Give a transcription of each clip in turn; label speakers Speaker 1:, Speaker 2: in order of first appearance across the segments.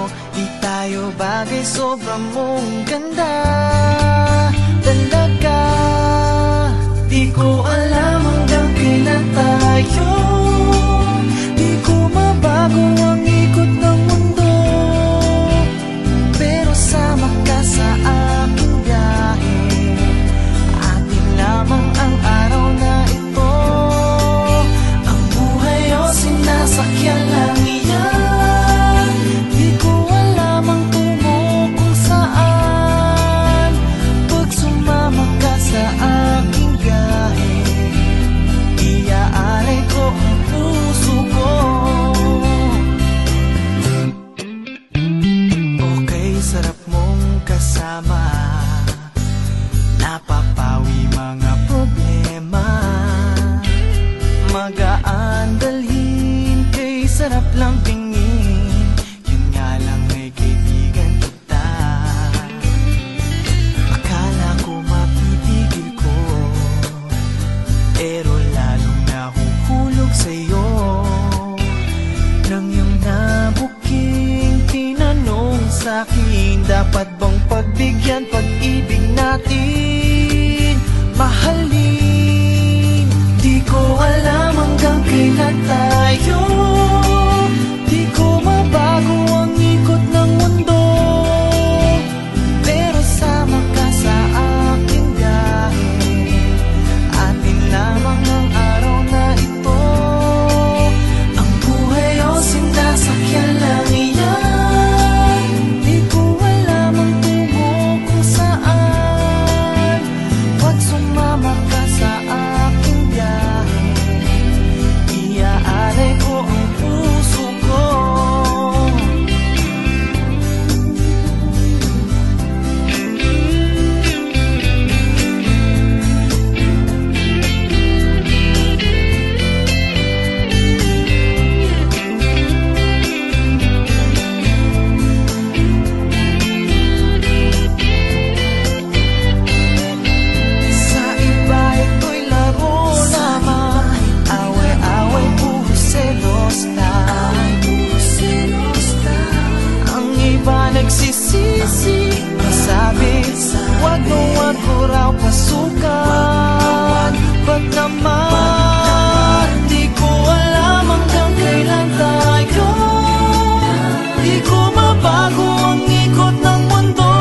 Speaker 1: Di tayo bagay, sobrang mong ganda talaga. Di ko alam hanggang kailan tayo, di ko mabago ang ikot ng mundo, pero sama ka sa aking biyahe. Atin lamang ang araw na ito, ang buhay o sinasakyan lang iyan. Di ko alam ang tungo kung saan, pag sumama ka sa aking biyahe, iaalay ko ang puso ko. Okay, sarap mong kasama, napapawi mga problema. Magaan dalhin, kay sarap lang tingin, yun nga lang ay kaibigan kita. Akala ko mapipigil ko, pero lalong nahuhulog sa'yo. Nang iyong nabuking tinanong sa'kin, dapat bang pagbigyan pag-ibig natin, mahalin? Di ko alam hanggang kailan tayo, di ko mabago ang ikot ng mundo, pero sama ka sa aking biyahe. Atin lamang ang araw na ito, ang buhay o sinasakyan lang iyan. Di ko alam ang tungo kung saan, pag sumama ka sa aking biyahe, iaalay ko ang puso ko. Sa iba ito'y laro lamang, away-away, puro selos lang. Ang iba nagsisisi, sabi, wag mo raw pasukan. Ba't naman, di ko alam hanggang kailan tayo, di ko mabago ang ikot ng mundo,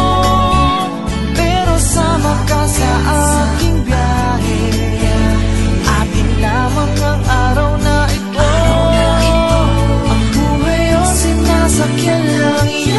Speaker 1: pero sama ka sa aking biyahe. Atin lamang ang araw na ito, ang buhay o sinasakyan lang iyan.